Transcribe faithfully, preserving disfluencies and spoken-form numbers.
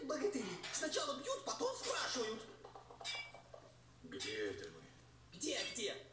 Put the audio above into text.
богатыри. Сначала бьют, потом спрашивают. Где это мы? Где, где?